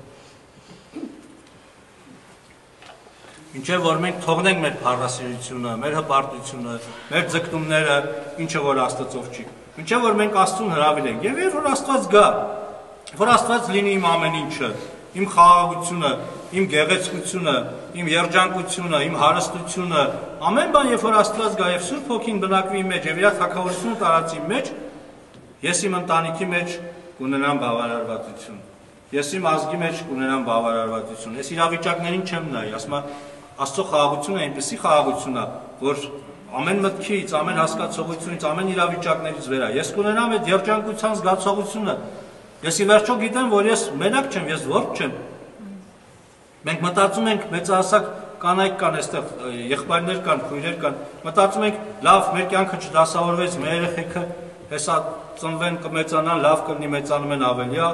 մինչև որ մենք թողնենք մեր փառասիրությունը, մեր հպարտությունը, մեր ձգտումները, ինչը որ Աստծով չի, մինչև որ մենք Աստծուն հրավիրենք, եւ երբ որ Աստված գա, որ Աստված լինի իմ ամեն ինչը, իմ խաղաղությունը, իմ գեղեցկությունը, իմ երջանկությունը, իմ հարստությունը, ամեն բան, երբ որ Աստված գա եւ Սուրբ Հոգին բնակվի իմ մեջ եւ իր թագավորությունը տարածի իմ մեջ, ես իմ ընտանիքի մեջ կունենամ բավարարվածություն։ Ես իմ ազգի մեջ կունենամ բավարարվածություն։ Ես իրավիճակներին չեմ նայի, ասում եմ, Աստծո խաղաղությունը այնպեսի խաղաղություն է, որ ամեն մտքից, ամեն հասկացողությունից, ամեն իրավիճակներից վեր է։ Ես կունենամ այդ երջանկության զգացողությունը։ Ես ի վերջո գիտեմ, որ ես մենակ չեմ, ես ворդ չեմ։ Մենք մտածում ենք մեծահասակ կանայք կան այստեղ, եղբայրներ կան, քույրեր կան, մտածում ենք, լավ, մեր կյանքը չդասավորվեց, մեր երեխեքը հեսա ծնվեն, կմեծանան, լավ կլինի, մեծանում են ավելիա,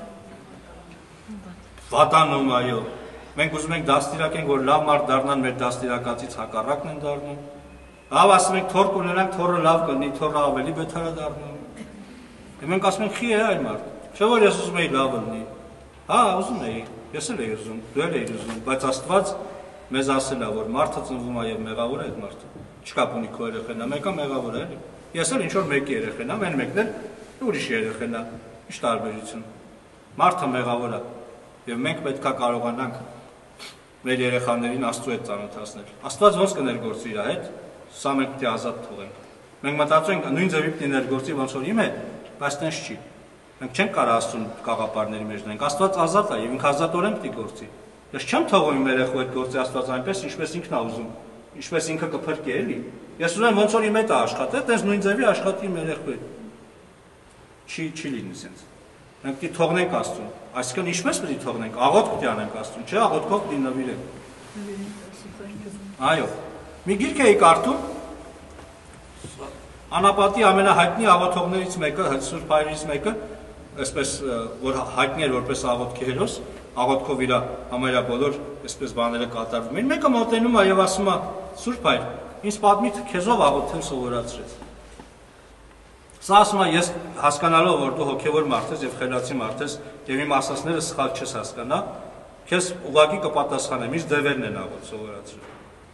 վատանում, այո։ Մենք ուզում ենք դաստիարակենք, որ լավ մարդ դառնան, մեր դաստիարակածից հակառակն են դառնում։ Լավ ասում ենք, թոր կունենանք, թորը լավ կլինի, թորը ավելի բեթար է դառնում։ Եվ մենք ասում ենք, խի է այ մարդ, չէ՞ որ ես ուզում էի լավ լինի։ Հա, ուզում էի, ես էլ էի ուզում, դու էլ էիր ուզում, բայց Աստված մեզ ասել է, որ մարդը ծնվում է եւ մեղավոր է այդ մարդը։ Չկապ ունի քո երեխան, մեկը մեղավոր է, էլի։ Ես էլ ինչ որ մեկի երեխան եմ, այն մեկն էլ ուրիշ երեխան է։ Ինչ տարբերություն։ Մարդը մեղավոր է, եւ մենք պետք է կարողանանք մեր երեխաներին Աստծու հետ ծանոթացնել։ Աստված ոնց կներգործի իր հետ, սա մենք պետք է ազատ թողենք։ Մենք մտածում ենք նույն ձևի պետք է ներգործի, ոնց որ իմ հետ, բայց տենց չի։ Մենք չենք կարող Աստծուն կաղապարների մեջ դնենք։ Աստված ազատ է եւ ինքը ազատորեն պետք է գործի։ Ես չեմ թողում իմ երեխու հետ գործի Աստված այնպես, ինչպես ինքն է ուզում, ինչպես ինքը կփրկի էլի։ Ես ուզում եմ ոնց որ իմ հետ է աշխատել, տենց նույն ձևի աշխատի իմ երեխու հետ։ Չի չի լինի սենց։ Մենք պետք է թողնենք Աստծուն։ Այսինքն ինչպես պետք է թողնենք։ Աղոթք պետք է անենք Աստծուն, չէ՞ աղոթքով պետք է նվիրենք։ Այո։ Մի գիրք էի կարդում, Անապատի ամենահայտնի աղոթողներից մեկը, Սուրբ Հայրից մեկը, այսպես որ հայտնի էր որպես աղոթքի հերոս, աղոթքով իր համարյա բոլոր այսպես բաները կատարվում են։ Մեկը մոտենում է եւ ասում է. Սուրբ Հայր, ինձ պատմի քեզով աղոթել սովորացրեց։ Սա ասում է, ես հասկանալով որ դու հոգևոր մարդ ես եւ խելացի մարդ ես եւ իմ ասածները սխալ չես հասկանա, քեզ ուղղակի կպատասխանեմ, ինձ դևերն են աղոթ սովորացրել։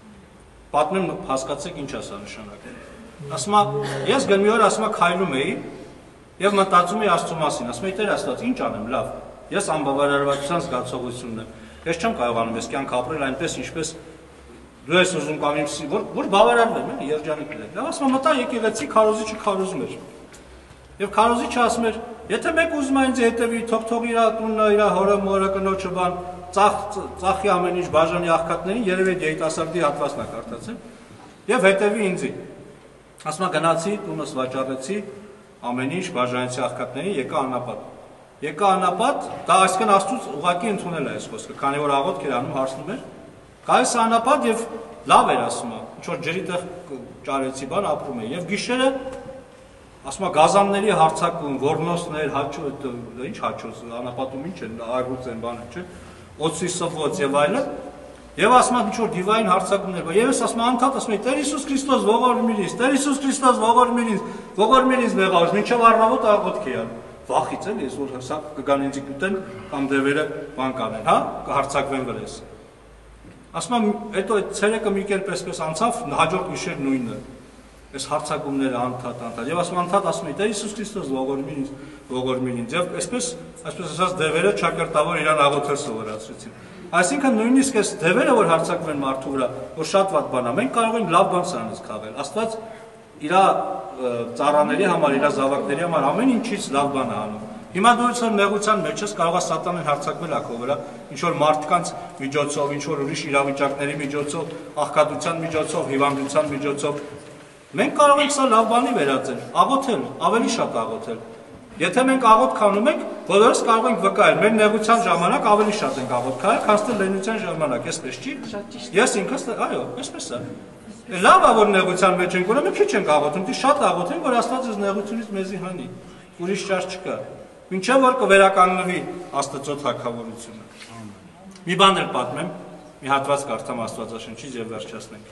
Պատմեմ, հասկացեք ինչ ասա նշանակել։ Ասում է, ես գնի օր ասում է քայլում էի եւ մտածում էի Աստծո մասին, ասում էի Տեր Աստված, ինչ անեմ, լավ։ Ես անբավարարվածության զգացողություն եմ։ Ես չեմ կարողանում ես կյանք ապրել այնպես, ինչպես դու ես ուզում կամ իմ որ որ բավարարվեմ, էլի երջանիկ լինեմ։ Լավ, ասում եմ, մտա եկեղեցի քարոզիչը քարոզում էր։ Եվ քարոզիչը ասում էր, եթե մեկ ուզում է ինձ հետևի, թող թող իր տունը, իր հորը, մորը, կնոջը բան, ծախ ծախի ամեն ինչ բաժանի աղքատներին, երևի երիտասարդի հատվածն է կարդացել, եւ հետևի ինձի։ Ասում եմ, գնացի, տունս վաճառեցի, ամեն ինչ բաժանեցի աղքատներին, եկա անապատ։ Եկա անապատ, դա այսքան Աստծուց ուղղակի ընդունել է այս խոսքը, քանի որ աղոթք էր անում, հարցնում էր։ Գայս անապատ եւ լավ էր ասում, ինչ որ ջրի տեղ ճարեցի բան ապրում է եւ գիշերը ասում է գազանների հարցակում, ոռնոսներ, հաճո, ինչ հաճոց, անապատում ինչ են, այրուց են բանը, չէ՞, օծի սվոց եւ այլն։ Եվ ասում է ինչ որ դիվային հարցակումներ, եւ ես ասում եմ անդադ ասում եմ Տեր Հիսուս Քրիստոս ողորմիր ինձ, Տեր Հիսուս Քրիստոս ողորմիր ինձ, ողորմիր ինձ մեղավոր, մինչեւ առավոտ աղոթք էի անում։ Վախից էլ ես որ հսա կգան ինձ կուտեն կամ դևերը բան կանեն, հա, կհարցակվեն վրես։ Ասում եմ, հետո այդ ցերեկը մի կերպ էսպես անցավ, հաջորդ գիշեր նույնը։ Այս հարցակումները անդադ անդադ։ Եվ ասում անդադ ասում եմ Տեր Հիսուս Քրիստոս ողորմիր ինձ, ողորմիր ինձ։ Եվ այսպես, այսպես ասած դևերը ճակերտավոր իրան աղոթել սովորացրեցին։ Այսինքն նույնիսկ այս դևերը որ հարցակվեն մարդու վրա, որ շատ վատ բան է, մենք կարող ենք լավ բան սրանից քաղել։ Աստված իր ծառաների համար, իր զավակների համար ամեն ինչից լավ բան է անում։ Հիմա դու ցան մեղության մեջ ես կարող է սատանան հարցակվել ակո վրա, ինչ որ մարդկանց միջոցով, ինչ որ ուրիշ իրավիճակների միջոցով, աղքատության միջոցով, հիվանդության միջոցով։ Մենք կարող ենք սա լավ բանի վերածել, աղոթել, ավելի շատ աղոթել։ Եթե մենք աղոթք անում ենք, բոլորս կարող ենք վկայել, մեր նեղության ժամանակ ավելի շատ ենք աղոթք արել, քան թե լենության ժամանակ, այսպես չի։ Ես ինքս, այո, այսպես է։ Լավ է որ նեղության մեջ ենք, ուրեմն քիչ ենք աղոթում, դի շատ աղոթենք, որ Աստված այս նեղությունից մեզի հանի։ Ուրիշ ճար չկա։ Մինչև որ կվերականգնվի Աստծո թագավորությունը։ Մի բան էլ պատմեմ, մի հատված կարդամ Աստվածաշնչից եւ վերջացնենք։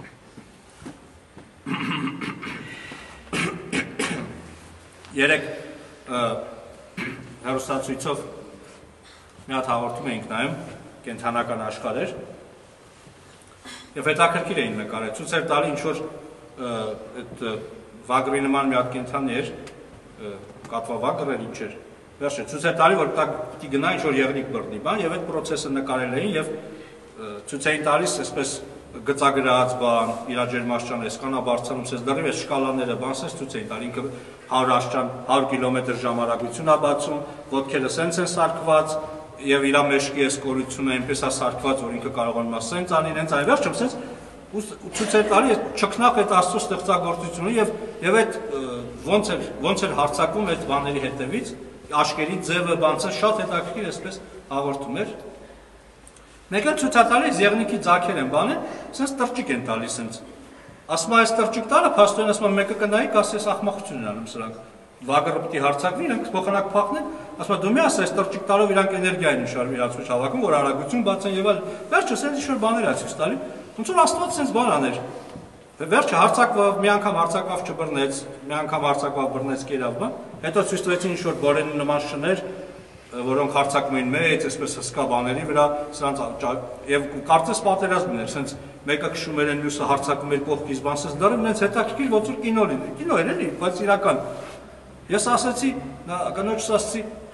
Երեք հեռուստացույցով մի հատ հաղորդում էինք նայում, կենթանական աշխարհ էր։ Եվ հետաքրքիր էին նկարել, ցույց էր տալի ինչ որ այդ վագրի նման մի հատ կենթանի էր, կատվավագր էր ինչ էր։ Վերջը ցույց էր տալի որ դա պիտի գնա ինչ որ եղնիկ բռնի բան եւ այդ process-ը նկարել էին եւ ցույց էին տալիս այսպես գծագրած բան, իր ջերմաշճան այսքանա բարձրանում, ցես դեռ այս շկալաները բանսես ցույց էին տալի, ինքը հարյուր աշճան, հարյուր կիլոմետր ժամանակություն է բացում, ոտքերը սենց են սարքված եւ իր մեջքի այս կորությունը այնպես է սարքված, որ ինքը կարողանում է սենց անի, հենց այն վերջում սենց ցույց էր տալի չքնաղ այդ Աստծո ստեղծագործությունը եւ եւ այդ ոնց էր ոնց էր հարցակում այդ բաների հետևից, աշկերի ձևը բանցը շատ հետաքրքիր այսպես հաղորդում էր։ Մեկ էլ ցույց տալիս եղնիկի ձակեր են բանը, սենց տրճիկ են տալիս սենց։ Ասում է այս տրճիկ տալը փաստորեն ասում է մեկը կնայի, կասես ախմախություն են անում սրանք։ Վագրը պիտի հարցակվի, իրանք փոխանակ փախնեն, ասում է դու մի ասա այս տրճիկ տալով իրանք էներգիա են նշարում իրաց մեջ հավաքում, որ արագություն բացեն եւ այլ։ Վերջը սենց ինչ-որ բաներ է ցույց տալի։ Ոնց որ Աստված սենց բան աներ։ Վերջը հարցակվավ, մի անգամ հարցակվավ չբռնեց, մի անգամ հարցակվավ բռնեց կերավ, բա։ Հետո ցույց տվեցին ինչ-որ բորենի նման շներ, որոնք հարցակում էին մեծ, այսպես հսկա բաների վրա, սրանց եւ կարծես պատերազմ էր, սենց մեկը քշում էր, մյուսը հարցակում էր կողքից, բանսես դեռ նենց հետաքրքիր ոնց որ կինո լինի։ Կինո էր էլի, բայց իրական։ Ես ասացի, կնոջս ասացի,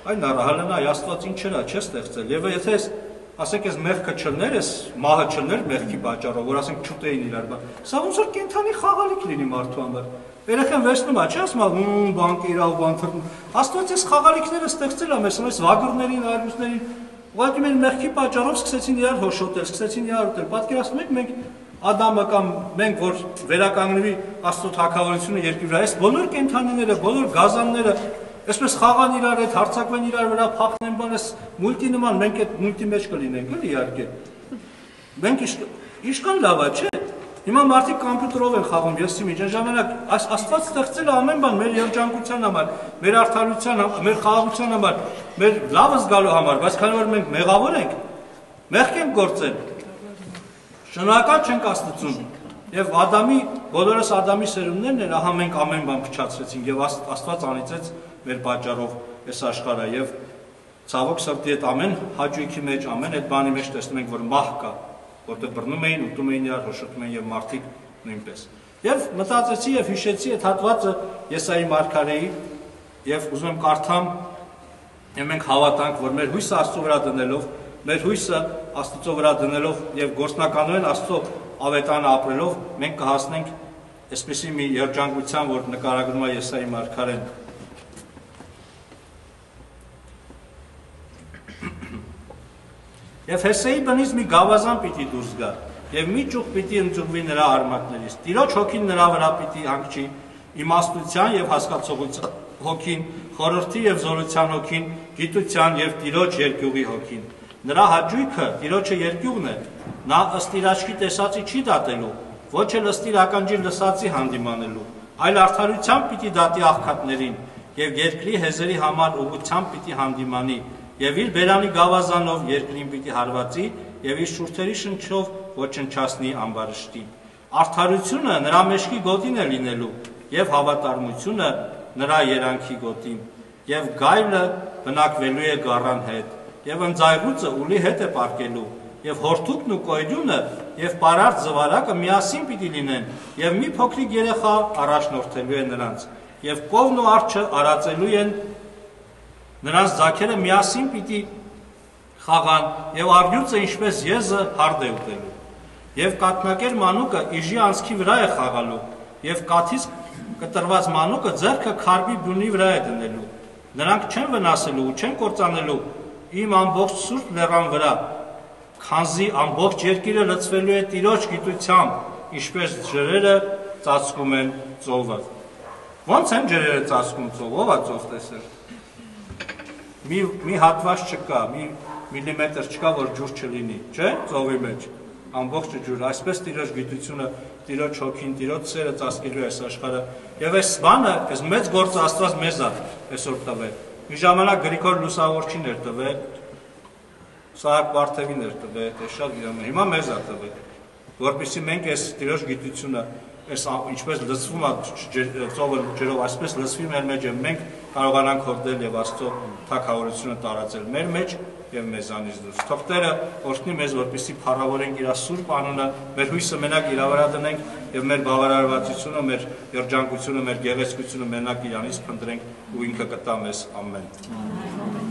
Այն առահալն այ Աստված ինչ era չէ ստեղծել եւ եթե ասենք ես մեղքը չլներ ես մահը չլներ մեղքի պատճառով որ ասենք չուտեին իրար բան սա ոնց որ կենթանի խաղալիք լինի մարդու համար երեխան վերցնում է չէ ասում ում բանկ իրավ բան թռնում Աստված այս խաղալիքները ստեղծել է մեզ այս վագրներին արյուսներին ուղղակի մեր մեղքի պատճառով սկսեցին իրար հոշոտել սկսեցին իրար ուտել պատկերացնում եք մենք Ադամը կամ մենք որ վերականգնվի Աստծո թագավորությունը երկրի վրա այս բոլոր կենթանիները բոլոր գազանները Այսպես խաղան իրար հետ, հարցակվեն իրար վրա, փախնեն բան, այս մուլտի նման, մենք այդ մուլտի մեջ կլինենք, էլի իհարկե։ Մենք իշքան լավ է, չէ։ Հիմա մարդիկ կոմպյուտերով են խաղում, ես իմիջ, այն ժամանակ Աստված ստեղծել է ամեն բան մեր երջանկության համար, մեր արդարության համար, մեր խաղաղության համար, մեր լավը զգալու համար, բայց քանի որ մենք մեղավոր ենք, մեղք ենք գործել։ Շնորհակալ չենք Աստծուն։ Եվ Ադամի, բոլորս Ադամի սերունդներն են, ահա մենք ամեն բան փչացրեցինք եւ Աստված անիծեց մեր պատճառով այս աշխարհը եւ ցավոք սրտի այդ ամեն հաճույքի մեջ, ամեն այդ բանի մեջ տեսնում ենք, որ մահ կա, որտեղ բռնում էին, ուտում էին իրար, հոշոտում էին եւ մարդիկ նույնպես։ Եվ մտածեցի եւ հիշեցի այդ հատվածը Եսայի մարգարեի եւ ուզում եմ կարդամ եւ մենք հավատանք, որ մեր հույսը Աստծո վրա դնելով, մեր հույսը Աստծո վրա դնելով եւ գործնականորեն Աստծո ավետանը ապրելով մենք կհասնենք այսպիսի մի երջանկության, որ նկարագրում է Եսայի մարգարեն։ Եվ Հեսեի բնից մի գավազան պիտի դուրս գա, եւ մի ճուղ պիտի ընձուղվի նրա արմատներից։ Տիրոջ հոգին նրա վրա պիտի հանգչի, իմաստության եւ հասկացողության հոգին, խորհրդի եւ զորության հոգին, գիտության եւ Տիրոջ երկյուղի հոգին։ Նրա հաճույքը Տիրոջը երկյուղն է, նա ըստ իր աչքի տեսածի չի դատելու, ոչ էլ ըստ իր ականջի լսածի հանդիմանելու, այլ արդարությամբ պիտի դատի աղքատներին եւ երկրի հեզերի համար ուղղությամբ պիտի հանդիմանի եւ իր բերանի գավազանով երկրին պիտի հարվածի եւ իր շուրթերի շնչով ոչնչացնի ամբարշտի։ Արդարությունը նրա մեջքի գոտին է լինելու եւ հավատարմությունը նրա երանքի գոտին եւ գայլը բնակվելու է գառան հետ եւ ընձայռուցը ուլի հետ է պարկելու եւ հորթուկն ու կոյդյունը եւ պարարտ զվարակը միասին պիտի լինեն եւ մի փոքրիկ երեխա առաջնորդելու է նրանց եւ կովն ու արջը արածելու են նրանց ձագերը միասին պիտի խաղան եւ արյուծը ինչպես եզը հարդ է ուտելու եւ կաթնակեր մանուկը իժի անցքի վրա է խաղալու եւ կաթից կտրված մանուկը ձեռքը քարբի բյունի վրա է դնելու նրանք չեն վնասելու ու չեն կործանելու իմ ամբողջ սուրբ լեռան վրա քանզի ամբողջ երկիրը լցվելու է Տիրոջ գիտությամբ, ինչպես ջրերը ծածկում են ծովը։ Ոնց են ջրերը ծածկում ծով, ով է ծով տեսել։ Մի մի հատված չկա, մի միլիմետր չկա, որ ջուր չլինի, չէ՞, ծովի մեջ։ Ամբողջը ջուր, այսպես Տիրոջ գիտությունը, Տիրոջ հոգին, Տիրոջ սերը ծածկելու է այս աշխարհը։ Եվ այս բանը, այս մեծ գործը Աստված մեզ է այսօր տվել։ Մի ժամանակ Գրիգոր Լուսավորչին էր տվել, Սահակ Վարդևին էր տվել, այս շատ իրավունք։ Հիմա մեզ է տվել, որպեսզի մենք այս Տիրոջ գիտությունը, այս ինչպես լցվում է ծովը ջրով, այսպես լցվի մեր մեջ եւ մենք կարողանանք հորդել եւ Աստծո թագավորությունը տարածել մեր մեջ եւ մեզանից դուրս։ Թող Տերը օրհնի մեզ, որպեսզի փառավորենք իր սուրբ անունը, մեր հույսը մենակ իր վրա դնենք եւ մեր բավարարվածությունը, մեր երջանկությունը, մեր գեղեցկությունը մենակ իրանից փնտրենք ու ինքը կտա մեզ։ Ամեն։